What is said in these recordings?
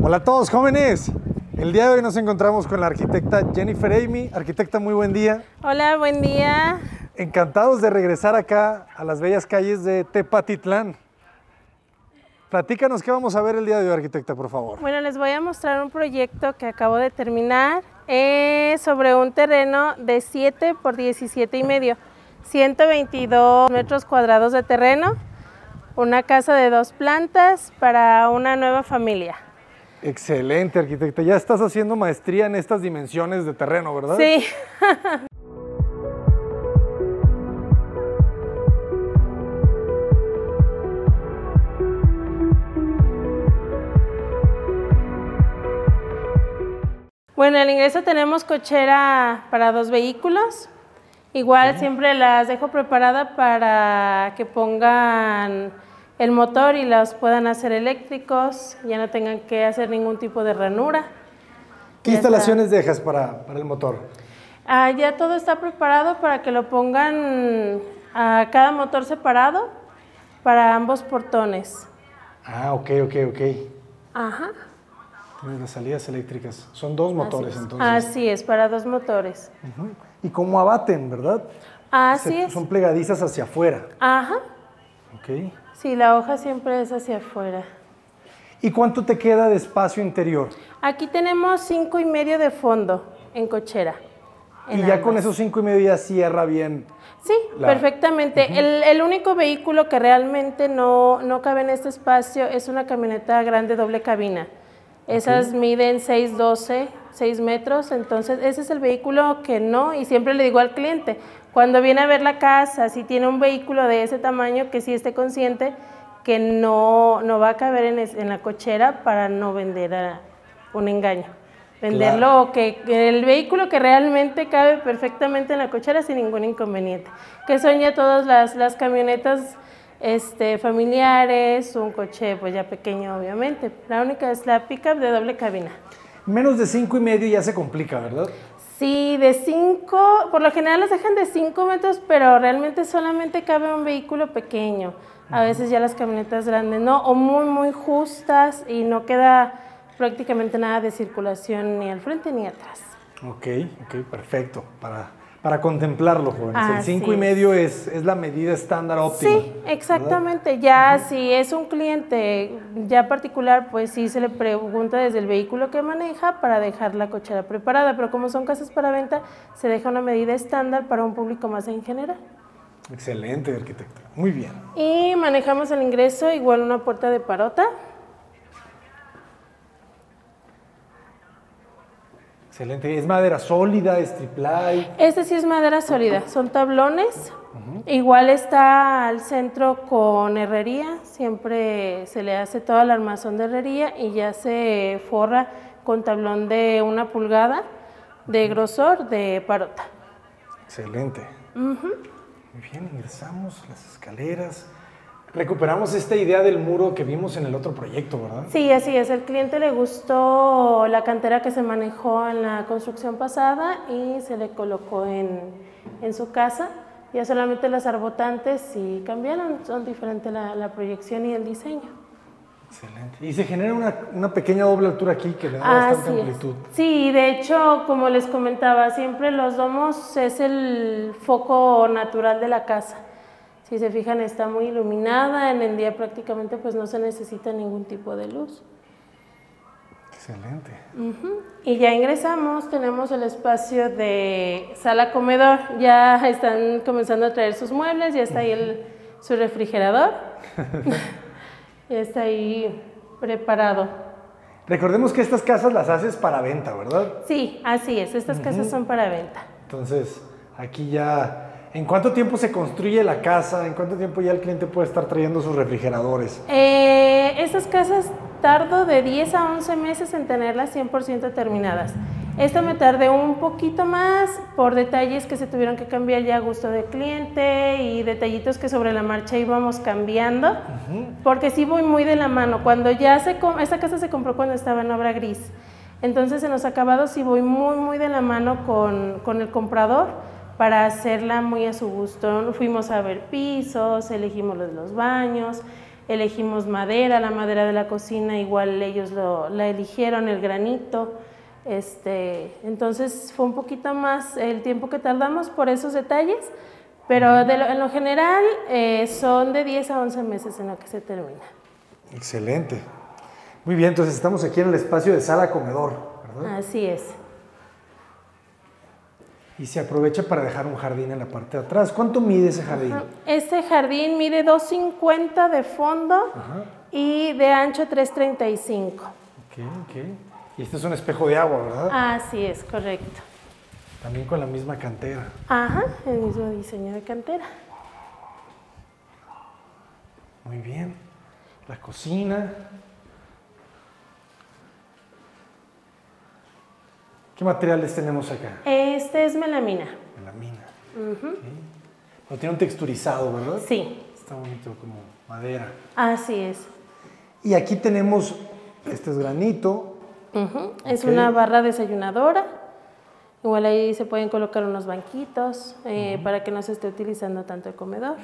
Hola a todos, jóvenes. El día de hoy nos encontramos con la arquitecta Jennifer Amy. Arquitecta, muy buen día. Hola, buen día. Encantados de regresar acá a las bellas calles de Tepatitlán. Platícanos qué vamos a ver el día de hoy, arquitecta, por favor. Bueno, les voy a mostrar un proyecto que acabo de terminar sobre un terreno de 7 por 17,5, 122 metros cuadrados de terreno, una casa de 2 plantas para una nueva familia. Excelente, arquitecta. Ya estás haciendo maestría en estas dimensiones de terreno, ¿verdad? Sí. Bueno, al ingreso tenemos cochera para 2 vehículos. Igual siempre las dejo preparada para que pongan el motor y las puedan hacer eléctricos, ya no tengan que hacer ningún tipo de ranura. ¿Qué instalaciones dejas para el motor? Ya todo está preparado para que lo pongan a cada motor separado para ambos portones. Ah, ok. Ajá. Tienes las salidas eléctricas. Son 2 motores, entonces. Así es, para 2 motores. Y como abaten, ¿verdad? Así es. Son plegadizas hacia afuera. Ajá. Ok. Sí, la hoja siempre es hacia afuera. ¿Y cuánto te queda de espacio interior? Aquí tenemos 5,5 de fondo en cochera. Y ya con esos 5,5 ya cierra bien. Sí, perfectamente. El único vehículo que realmente no cabe en este espacio es una camioneta grande doble cabina. Esas miden 6,12, 6 metros, entonces ese es el vehículo que no, y siempre le digo al cliente, cuando viene a ver la casa, si tiene un vehículo de ese tamaño, que sí esté consciente que no va a caber en la cochera para no vender un engaño. Venderlo, que el vehículo que realmente cabe perfectamente en la cochera sin ningún inconveniente. Que son ya todas las camionetas familiares, un coche pues ya pequeño obviamente. La única es la pickup de doble cabina. Menos de 5,5 ya se complica, ¿verdad? Sí, de 5, por lo general las dejan de 5 metros, pero realmente solamente cabe un vehículo pequeño. A veces ya las camionetas grandes no, o muy justas y no queda prácticamente nada de circulación ni al frente ni atrás. Ok, perfecto. Para contemplarlo, jóvenes. El 5,5 es la medida estándar óptima. Sí, exactamente. ¿Verdad? Ya si es un cliente ya particular, pues sí se le pregunta desde el vehículo que maneja para dejar la cochera preparada, pero como son casas para venta, se deja una medida estándar para un público más en general. Excelente, arquitecta. Muy bien. Y manejamos el ingreso igual una puerta de parota. Excelente. ¿Es madera sólida, es triplay? Este sí es madera sólida, son tablones. Igual está al centro con herrería, siempre se le hace todo el armazón de herrería y ya se forra con tablón de 1 pulgada de grosor de parota. Excelente. Muy bien, ingresamos las escaleras. Recuperamos esta idea del muro que vimos en el otro proyecto, ¿verdad? Sí, así es. El cliente le gustó la cantera que se manejó en la construcción pasada y se le colocó en su casa. Ya solamente las arbotantes sí cambiaron, son diferentes la proyección y el diseño. Excelente. Y se genera una pequeña doble altura aquí que le da bastante amplitud. Sí, de hecho, como les comentaba, siempre los domos es el foco natural de la casa. Si se fijan, está muy iluminada, en el día prácticamente pues no se necesita ningún tipo de luz. Excelente. Y ya ingresamos, tenemos el espacio de sala-comedor, ya están comenzando a traer sus muebles, ya está ahí su refrigerador, ya está ahí preparado. Recordemos que estas casas las haces para venta, ¿verdad? Sí, así es, estas casas son para venta. Entonces, aquí ya... ¿En cuánto tiempo se construye la casa? ¿En cuánto tiempo ya el cliente puede estar trayendo sus refrigeradores? Estas casas tardo de 10 a 11 meses en tenerlas 100% terminadas. Esta me tardé un poquito más por detalles que se tuvieron que cambiar ya a gusto del cliente y detallitos que sobre la marcha íbamos cambiando, porque sí voy muy de la mano. Cuando ya esta casa se compró cuando estaba en obra gris, entonces en los acabados sí voy muy de la mano con el comprador, para hacerla muy a su gusto. Fuimos a ver pisos, elegimos los baños, Elegimos madera, la madera de la cocina igual ellos la eligieron, el granito. Entonces fue un poquito más el tiempo que tardamos por esos detalles, pero en lo general son de 10 a 11 meses en lo que se termina. Excelente. Muy bien, entonces estamos aquí en el espacio de sala-comedor, ¿verdad? Así es. Y se aprovecha para dejar un jardín en la parte de atrás. ¿Cuánto mide ese jardín? Este jardín mide 2.50 de fondo y de ancho 3.35. Ok. Y este es un espejo de agua, ¿verdad? Así es, correcto. También con la misma cantera. Ajá, el mismo diseño de cantera. Muy bien. La cocina. ¿Qué materiales tenemos acá? Este es melamina. Melamina. Okay. Pero tiene un texturizado, ¿verdad? Sí. Está bonito, como madera. Así es. Y aquí tenemos, este es granito. Es una barra desayunadora. Igual ahí se pueden colocar unos banquitos para que no se esté utilizando tanto el comedor.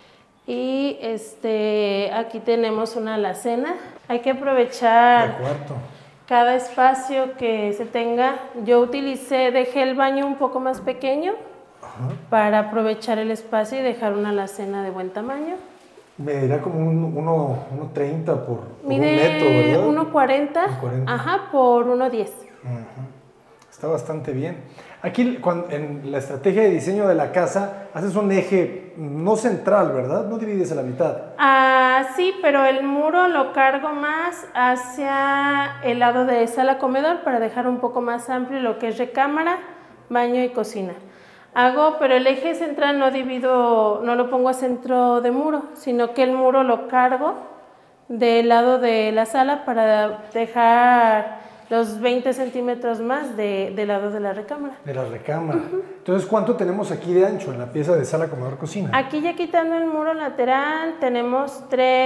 Y aquí tenemos una alacena. Hay que aprovechar cada espacio que se tenga. Yo dejé el baño un poco más pequeño para aprovechar el espacio y dejar una alacena de buen tamaño. Medirá como 1.30 por Mide 1 metro, ¿verdad? 1.40. Ajá, por 1.10. Está bastante bien. Aquí en la estrategia de diseño de la casa haces un eje no central, ¿verdad? No divides a la mitad. Sí, pero el muro lo cargo más hacia el lado de sala-comedor para dejar un poco más amplio lo que es recámara, baño y cocina. Pero el eje central no lo pongo a centro de muro, sino que el muro lo cargo del lado de la sala para dejar los 20 centímetros más del lado de la recámara. De la recámara. Entonces, ¿cuánto tenemos aquí de ancho en la pieza de sala, comedor, cocina? Aquí ya quitando el muro lateral tenemos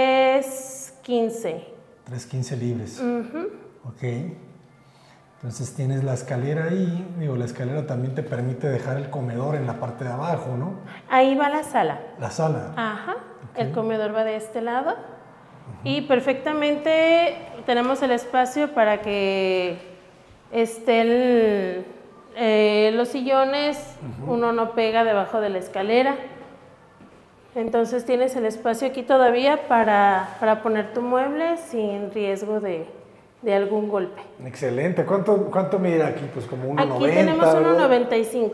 3.15. 3.15 libres. Ok. Entonces tienes la escalera ahí, la escalera también te permite dejar el comedor en la parte de abajo, ¿no? Ahí va la sala. La sala. Ajá. Okay. El comedor va de este lado. Y perfectamente tenemos el espacio para que estén los sillones, uno no pega debajo de la escalera. Entonces tienes el espacio aquí todavía para poner tu mueble sin riesgo de algún golpe. Excelente. ¿Cuánto mide aquí? Pues como 1.90. Aquí tenemos 1.95.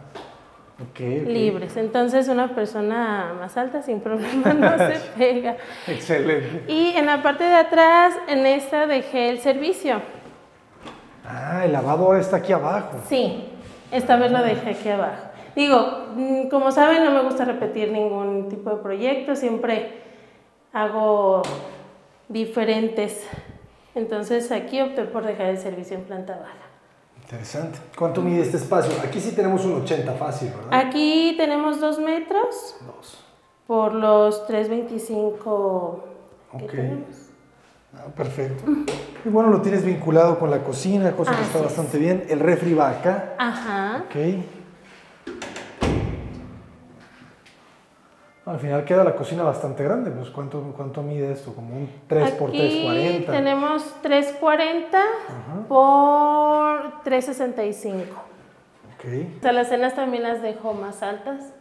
Libres. Entonces una persona más alta sin problema no se pega. Excelente. Y en la parte de atrás, en esta dejé el servicio. El lavabo ahora está aquí abajo. Sí, esta vez lo dejé aquí abajo. Digo, como saben, no me gusta repetir ningún tipo de proyecto, siempre hago diferentes. Entonces aquí opté por dejar el servicio en planta baja. Interesante. ¿Cuánto mide este espacio? Aquí sí tenemos un 80 fácil, ¿verdad? Aquí tenemos 2 metros. Por los 3.25 que tenemos. Perfecto. Y bueno, lo tienes vinculado con la cocina, cosa que está bastante bien. El refri va acá. Ajá. Al final queda la cocina bastante grande, pues ¿cuánto mide esto? Como un 3 por 3.40. Aquí tenemos 3.40 por 3.65. Las alacenas también las dejo más altas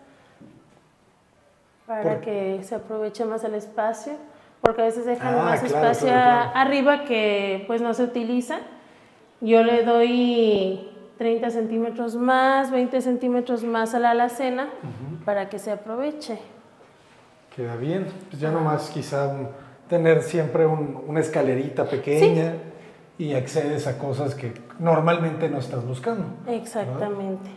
para que se aproveche más el espacio, porque a veces dejan más espacio arriba que pues no se utiliza. Yo le doy 30 centímetros más, 20 centímetros más a la alacena para que se aproveche. Queda bien, pues ya nomás quizá tener siempre una escalerita pequeña y accedes a cosas que normalmente no estás buscando. Exactamente.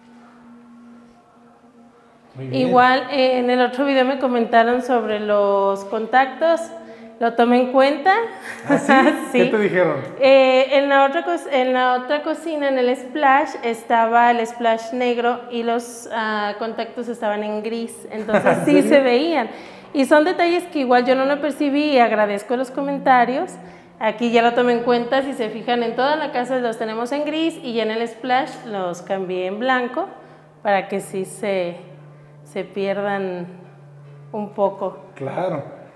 Muy bien. Igual en el otro video me comentaron sobre los contactos, lo tomé en cuenta. ¿Ah, sí? Sí. ¿Qué te dijeron? En la otra cocina, en el splash, estaba el splash negro y los contactos estaban en gris, entonces sí se veían. Y son detalles que igual yo no lo percibí y agradezco los comentarios. Aquí ya lo tomé en cuenta, si se fijan en toda la casa los tenemos en gris y ya en el splash los cambié en blanco para que sí se pierdan un poco. Claro.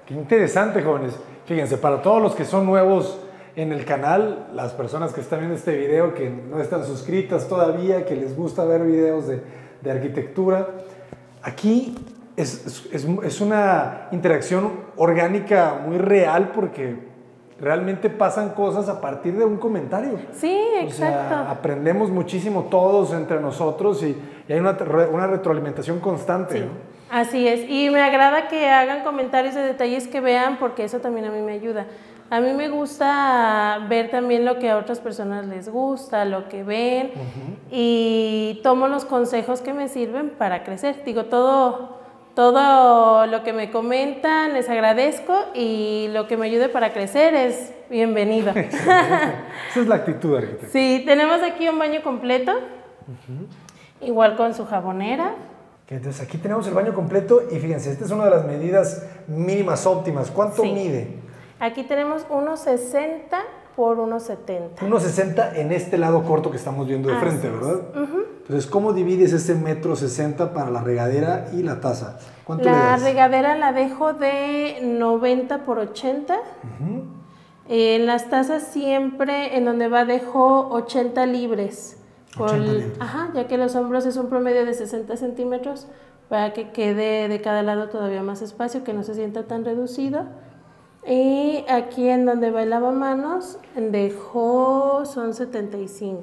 Qué interesante, jóvenes. Fíjense, para todos los que son nuevos en el canal, las personas que están viendo este video, que no están suscritas todavía, que les gusta ver videos de arquitectura, aquí es una interacción orgánica muy real porque realmente pasan cosas a partir de un comentario. Sí, exacto. O sea, aprendemos muchísimo todos entre nosotros y hay una retroalimentación constante. Sí. ¿no? Así es, y me agrada que hagan comentarios de detalles que vean porque eso también a mí me ayuda. A mí me gusta ver también lo que a otras personas les gusta, lo que ven, y tomo los consejos que me sirven para crecer. Digo, todo lo que me comentan les agradezco y lo que me ayude para crecer es bienvenido. Esa es la actitud, arquitecto. Sí, tenemos aquí un baño completo, igual con su jabonera. Entonces aquí tenemos el baño completo y fíjense, esta es una de las medidas mínimas óptimas. ¿Cuánto mide? Aquí tenemos 1.60 por 1.70. 1.60 en este lado corto que estamos viendo de frente, ¿verdad? Entonces, ¿cómo divides ese 1.60 m para la regadera y la taza? ¿Cuánto le das? La regadera la dejo de 90 por 80. En las tazas siempre, en donde va, dejo 80 libres. 80 libres. Ajá, ya que los hombros es un promedio de 60 centímetros, para que quede de cada lado todavía más espacio, que no se sienta tan reducido. Y aquí en donde va el lavamanos, son 75.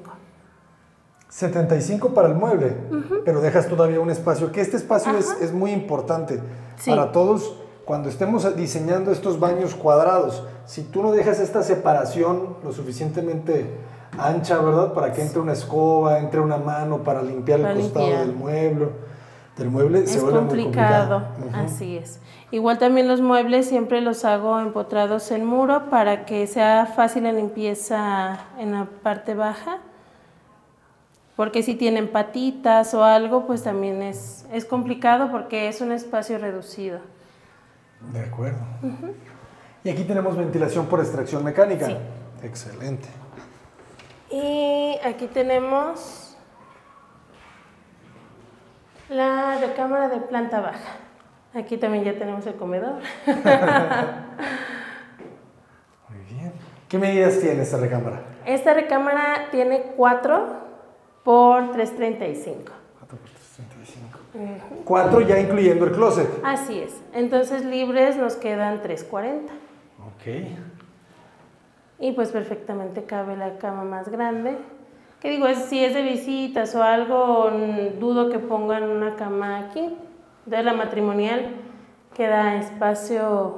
75 para el mueble, pero dejas todavía un espacio, que este espacio es muy importante para todos cuando estemos diseñando estos baños cuadrados. Si tú no dejas esta separación lo suficientemente ancha, ¿verdad? Para que entre una escoba, entre una mano para limpiar el costado del mueble, se vuelve muy complicado. Así es. Igual también los muebles siempre los hago empotrados en muro para que sea fácil la limpieza en la parte baja, porque si tienen patitas o algo, pues también es complicado porque es un espacio reducido. De acuerdo. Y aquí tenemos ventilación por extracción mecánica. Sí. Excelente. Y aquí tenemos la recámara de planta baja. Aquí también ya tenemos el comedor. Muy bien. ¿Qué medidas tiene esta recámara? Esta recámara tiene 4 por 3.35. 4 por 3.35. 4 ya incluyendo el closet. Así es. Entonces libres nos quedan 3.40. Ok. Y pues perfectamente cabe la cama más grande. Que digo, si es de visitas o algo, dudo que pongan una cama aquí. De la matrimonial queda espacio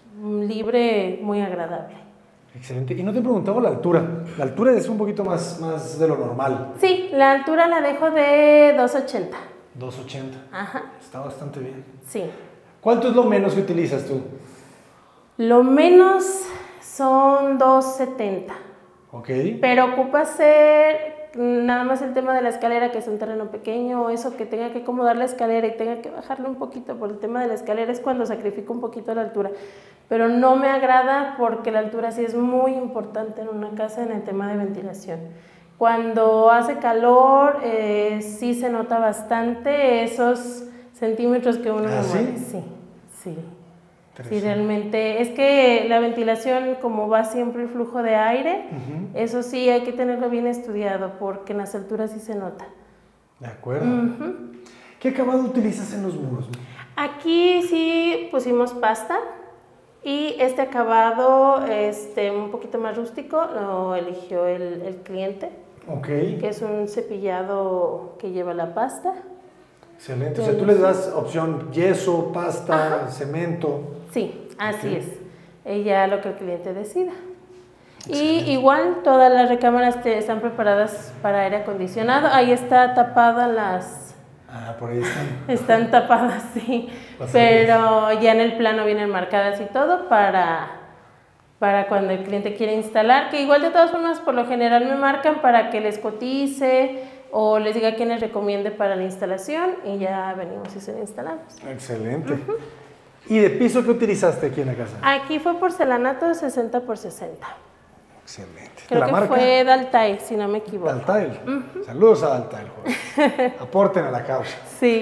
libre muy agradable. Excelente. Y no te preguntaba la altura. La altura es un poquito más de lo normal. Sí, la altura la dejo de 2.80. 2.80. Ajá. Está bastante bien. Sí. ¿Cuánto es lo menos que utilizas tú? Lo menos son 2.70. Ok. Pero ocupa ser nada más el tema de la escalera, que es un terreno pequeño, o eso que tenga que acomodar la escalera y tenga que bajarle un poquito por el tema de la escalera, es cuando sacrifico un poquito la altura. Pero no me agrada porque la altura sí es muy importante en una casa en el tema de ventilación. Cuando hace calor, sí se nota bastante esos centímetros que uno mueve. Sí, sí. Sí, realmente. Es que la ventilación, como va siempre el flujo de aire, eso sí hay que tenerlo bien estudiado porque en las alturas sí se nota. De acuerdo. ¿Qué acabado utilizas en los muros? Aquí sí pusimos pasta y este acabado un poquito más rústico lo eligió el cliente. Ok. Que es un cepillado que lleva la pasta. Excelente. O sea, tú les das opción yeso, pasta, cemento. Sí, así es. Ella lo que el cliente decida. Excelente. Y igual todas las recámaras están preparadas para aire acondicionado. Ahí está tapada las... Ah, por ahí están. Están tapadas, sí. Pero ya en el plano vienen marcadas y todo para cuando el cliente quiere instalar. Que igual de todas formas por lo general me marcan para que les cotice o les diga quién les recomiende para la instalación y ya venimos y se la instalamos. Excelente. ¿Y de piso qué utilizaste aquí en la casa? Aquí fue porcelanato 60 por 60. Excelente. Creo que fue Daltair, si no me equivoco. Daltair. Saludos a Daltair, joven. Aporten a la causa. Sí.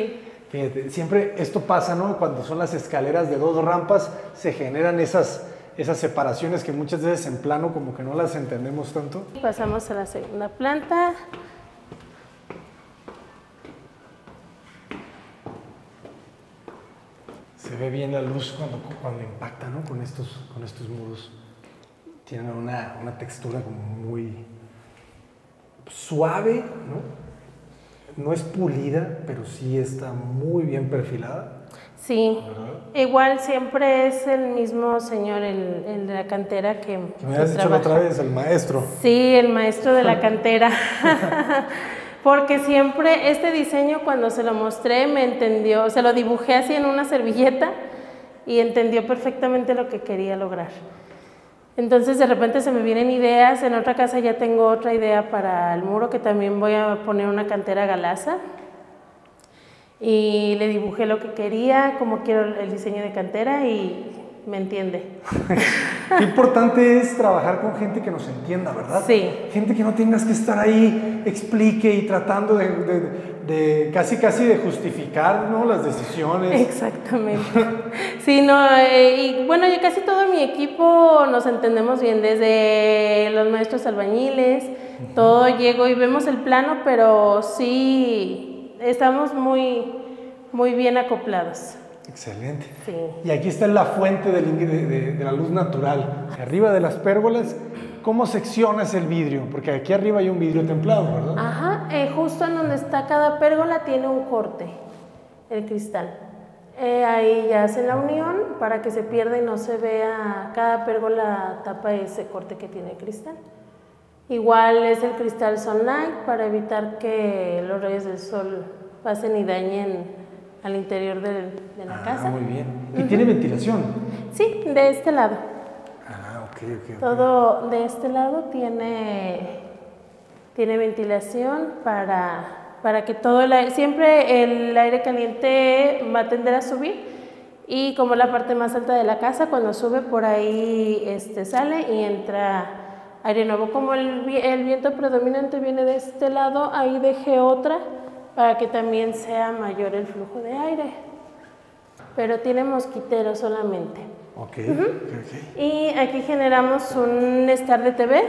Fíjate, siempre esto pasa, ¿no? Cuando son las escaleras de 2 rampas, se generan esas separaciones que muchas veces en plano como que no las entendemos tanto. Pasamos a la segunda planta. Se ve bien la luz cuando impacta, ¿no? Con estos muros. Tienen una textura como muy suave, ¿no? No es pulida, pero sí está muy bien perfilada. Sí, igual siempre es el mismo señor, el de la cantera que me has dicho la otra vez, el maestro. Sí, el maestro de la cantera. Porque siempre este diseño, cuando se lo mostré, me entendió, se lo dibujé así en una servilleta y entendió perfectamente lo que quería lograr. Entonces de repente se me vienen ideas, en otra casa ya tengo otra idea para el muro, que también voy a poner una cantera galaza. Y le dibujé lo que quería, cómo quiero el diseño de cantera y me entiende. Qué importante es trabajar con gente que nos entienda, ¿verdad? Sí. Gente que no tengas que estar ahí, explique y tratando de casi de justificar, ¿no? Las decisiones. Exactamente. Sí, no, y bueno, ya casi todo mi equipo nos entendemos bien, desde los maestros albañiles, todo llego y vemos el plano, pero sí estamos muy bien acoplados. Excelente. Sí. Y aquí está la fuente de la luz natural. Arriba de las pérgolas, ¿cómo seccionas el vidrio? Porque aquí arriba hay un vidrio templado, ¿verdad? Ajá, justo en donde está cada pérgola tiene un corte, el cristal. Ahí ya hacen la unión para que se pierda y no se vea, cada pérgola tapa ese corte que tiene el cristal. Igual es el cristal Sunlight para evitar que los rayos del sol pasen y dañen al interior de la casa. Muy bien. ¿Y tiene ventilación? Sí, de este lado. Ok. Todo de este lado tiene ventilación para que todo el aire, siempre el aire caliente va a tender a subir y como la parte más alta de la casa, cuando sube por ahí sale y entra aire nuevo. Como el viento predominante viene de este lado, ahí dejé otra para que también sea mayor el flujo de aire. Pero tiene mosquitero solamente. Ok. Y aquí generamos un estar de TV.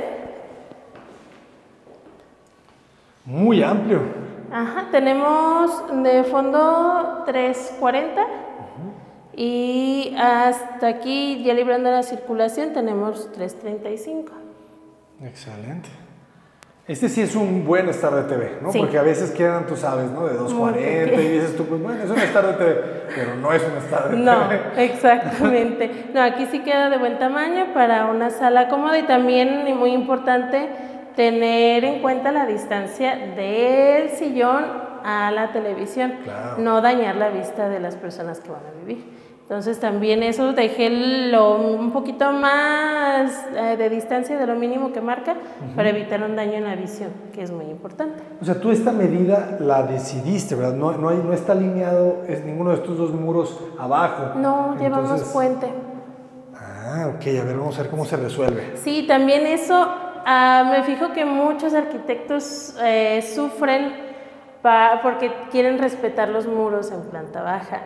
Muy amplio. Ajá, tenemos de fondo 340 y hasta aquí, ya librando la circulación, tenemos 335. Excelente. Este sí es un buen estar de TV, ¿no? Sí. Porque a veces quedan, tú sabes, ¿no? De 240 y dices tú, pues bueno, es un estar de TV, pero no es un estar de TV. No, exactamente. No, aquí sí queda de buen tamaño para una sala cómoda y también, y muy importante, tener en cuenta la distancia del sillón a la televisión. Claro. No dañar la vista de las personas que van a vivir. Entonces también eso dejé un poquito más de distancia de lo mínimo que marca para evitar un daño en la visión, que es muy importante. O sea, tú esta medida la decidiste, ¿verdad? No está alineado ninguno de estos dos muros abajo. No, llevamos puente. Ok, a ver, vamos a ver cómo se resuelve. Sí, también eso, me fijo que muchos arquitectos sufren porque quieren respetar los muros en planta baja.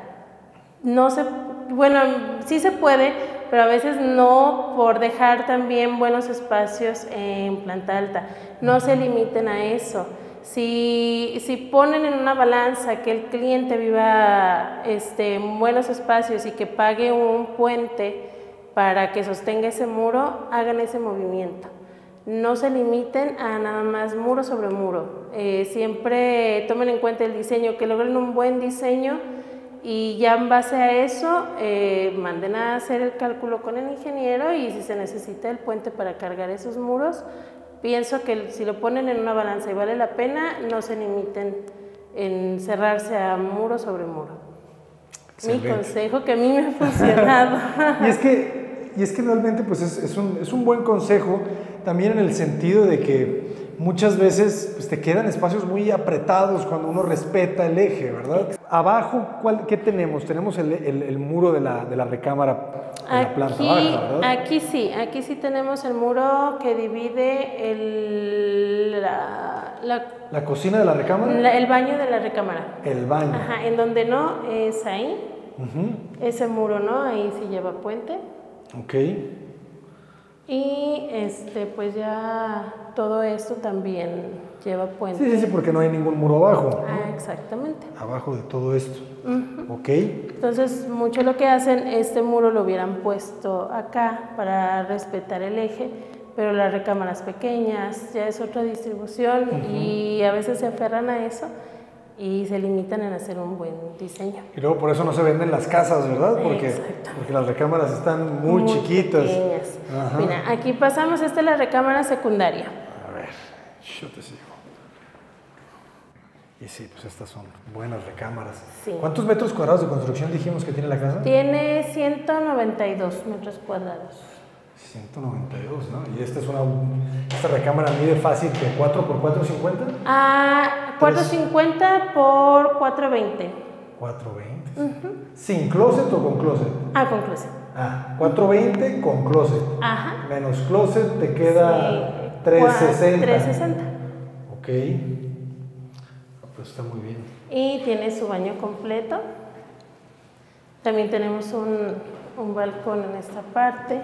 Bueno, sí se puede, pero a veces no, por dejar también buenos espacios en planta alta. No se limiten a eso. Si ponen en una balanza que el cliente viva en buenos espacios y que pague un puente para que sostenga ese muro, hagan ese movimiento. No se limiten a nada más muro sobre muro. Siempre tomen en cuenta el diseño, que logren un buen diseño. Y ya en base a eso, manden a hacer el cálculo con el ingeniero y si se necesita el puente para cargar esos muros, pienso que si lo ponen en una balanza y vale la pena, no se limiten en cerrarse a muro sobre muro. Excelente. Mi consejo que a mí me ha funcionado. y es que realmente pues es un buen consejo también en el sentido de que muchas veces pues, te quedan espacios muy apretados cuando uno respeta el eje, ¿verdad? Abajo, ¿qué tenemos? Tenemos el muro de la recámara en la planta baja, ¿verdad? Aquí sí tenemos el muro que divide ¿La cocina de la recámara? El baño de la recámara. El baño. Ajá, en donde no es ahí. Ese muro no, ahí sí lleva puente. Ok. Y pues ya todo esto también lleva puente. Sí, porque no hay ningún muro abajo. Ah, exactamente. Abajo de todo esto. Ok. Entonces, mucho lo que hacen, este muro lo hubieran puesto acá para respetar el eje, pero las recámaras pequeñas ya es otra distribución y a veces se aferran a eso y se limitan en hacer un buen diseño. Y luego por eso no se venden las casas, ¿verdad? Porque las recámaras están muy chiquitas. Pequeñas. Mira, aquí pasamos, esta es la recámara secundaria. A ver, yo te sigo. Y sí, pues estas son buenas recámaras. Sí. ¿Cuántos metros cuadrados de construcción dijimos que tiene la casa? Tiene 192 metros cuadrados. 192, ¿no? Y esta recámara mide fácil que 4 por 450. 450 por 420. 420. ¿Sin closet o con closet? Con closet. 420 con closet. Ajá. Menos closet te queda 360. 360. Ok. Pues está muy bien. Y tiene su baño completo. También tenemos un balcón en esta parte.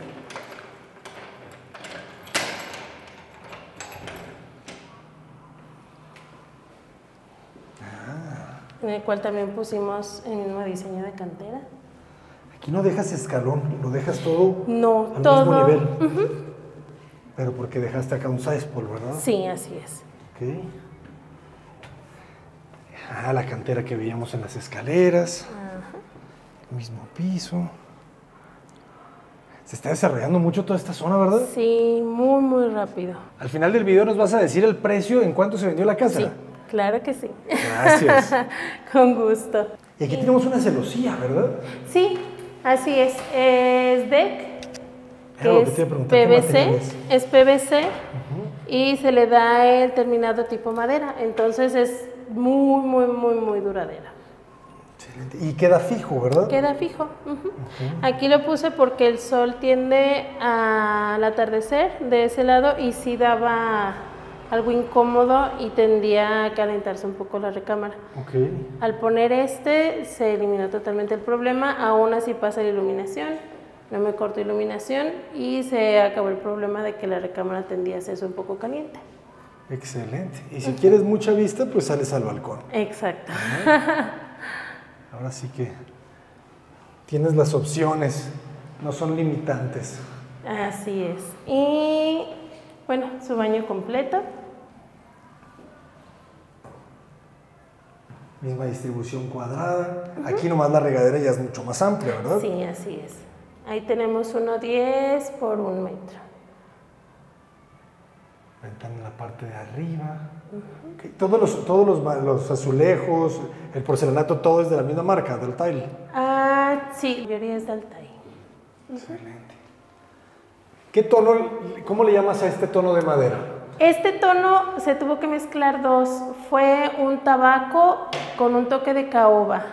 En el cual también pusimos el mismo diseño de cantera. Aquí no dejas escalón, lo dejas todo al mismo nivel. Pero porque dejaste acá un sidespole, ¿verdad? Sí, así es. Ok. La cantera que veíamos en las escaleras. El mismo piso. Se está desarrollando mucho toda esta zona, ¿verdad? Sí, muy, muy rápido. Al final del video nos vas a decir el precio en cuánto se vendió la casa. Sí. Claro que sí. Gracias. Con gusto. Y aquí tenemos una celosía, ¿verdad? Sí, así es. Es DEC, que es PVC, es PVC y se le da el terminado tipo madera. Entonces es muy, muy, muy, muy duradera. Excelente. Y queda fijo, ¿verdad? Queda fijo. Aquí lo puse porque el sol tiende al atardecer de ese lado y sí daba algo incómodo y tendía a calentarse un poco la recámara. Al poner se eliminó totalmente el problema, aún así pasa la iluminación, no me corto iluminación y se acabó el problema de que la recámara tendía a hacerse un poco caliente. Excelente. Y si quieres mucha vista, pues sales al balcón. Exacto. Ahora sí que tienes las opciones, no son limitantes. Así es. Y bueno, su baño completo. Misma distribución cuadrada. Aquí nomás la regadera ya es mucho más amplia, ¿verdad? Sí, así es. Ahí tenemos 1.10 por 1 metro. Ventana en la parte de arriba. Todos los azulejos, el porcelanato, todo es de la misma marca, del Tile. Sí, la mayoría es del Tile. Excelente. ¿Qué tono, cómo le llamas a este tono de madera? Este tono se tuvo que mezclar dos. Fue un tabaco con un toque de caoba.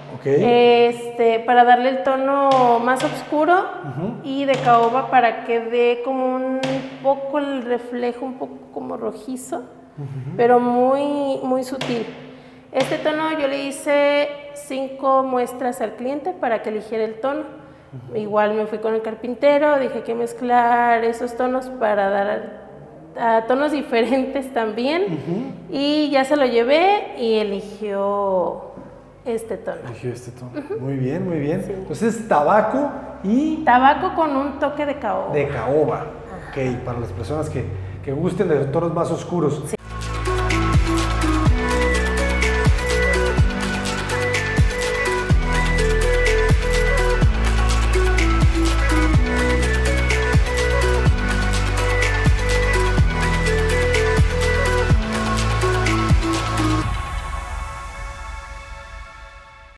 Para darle el tono más oscuro y de caoba para que dé como un poco el reflejo, un poco como rojizo, pero muy, muy sutil. Este tono yo le hice 5 muestras al cliente para que eligiera el tono. Igual me fui con el carpintero, dije que mezclar esos tonos para dar a tonos diferentes también y ya se lo llevé y eligió este tono. Muy bien, muy bien. Sí. Entonces, tabaco y... Tabaco con un toque de caoba. De caoba. Ok, para las personas que gusten de tonos más oscuros. Sí.